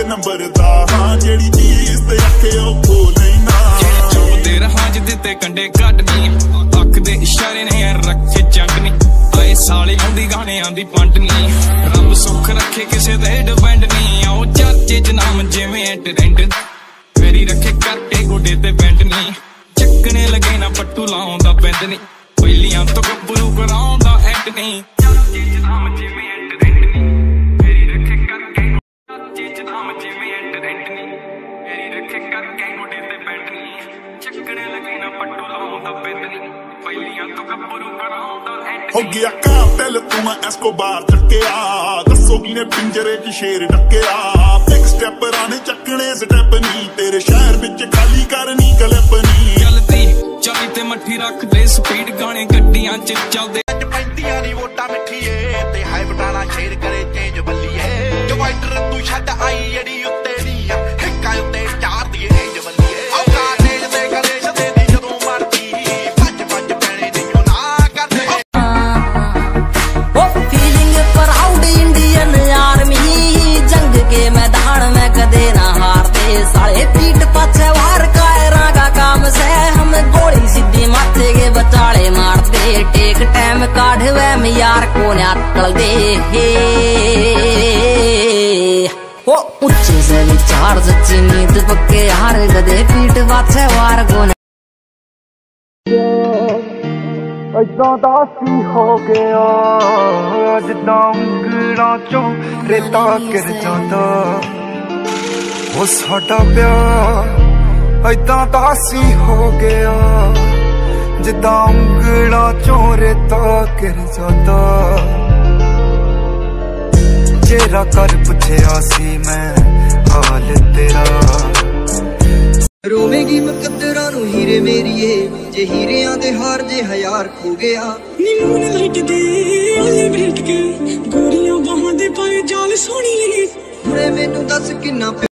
number दा हां जेड़ी चीज ते आखे ओ खोल लेना चुपते रहा जिते ते कंडे कटनी अख दे इशारे ने रखे चकनी आए साले आंदी गाने आंदी पंडनी रब सुख रखे किसे ते डिपेंड नहीं आओ चाचे च नाम जिवें ट्रेंड मेरी रखे करके गोडे ते बैंड नहीं चकने लगे ना पट्टू लाउंदा बैंड नहीं पहलियां तो गब्बरू कराउंदा एंड नहीं चाचे च नाम जिवें ट्रेंड नहीं मेरी रखे करके चाचे च नाम जिवें ट्रेंड नहीं मेरी रखे करके गोडे ते बैंड नहीं चकने लगे ना पट्टू लाउंदा बैंड नहीं पहलियां तो गब्बरू कराउंदा एंड हो गया कातिल तू मैं एस्कोबार चक्किया दसोगी ने पिंजरे च शेर डकिया बिग स्टेपरां ने चकने स्टेप नहीं तेरे शहर विच खाली करनी क्लिप नहीं चलदी चाली ते मट्ठी रख दे स्पीड गाने गड्डियां च चलदे पैंतियां दी वोटां मिठीए ते हाई बटाना शेर करे चेंज बल्लीए डिवाइडर तू छड्ड आई जेड़ी उत्ते दी हिक्का उत्ते चार दी रेंज बल्लीए ओ काटेज ते गलेश दे दी जदों मरदी भज भज पैणे दी ना करदे ओ फीलिंग प्राउड इंडियन आर्मी जंग के मैदान में कदे ना हारते साले पीठ पाछे वार कायरा का काम से हम गोली सीधी माथे के बचाले मारते टेक टाइम काढ़ वैम यार को निकल दे ओ उच्चे से विचार सच्ची नींद पक्के यार गदे पीठ पाछे वार को ऐदां दा सी हो गया जिद्दां ਉਂਗਲਾਂ चों रेता गिर जांदा ओ साडा प्यार ऐदां दा सी हो गया जिद्दां ਉਂਗਲਾਂ चों रेता गिर जांदा चेहरा कर पुछया सी मैं हाल तेरा रोवेगी मुकद्दरां नूं हीरे मेरीए जे हीरियां दे हार जे हयार खो गया नी मून लाइट दे ओले बैठ के गोरियां बाहां दे पाए जाल सोहणीए हुणे मैनू दस किन्ना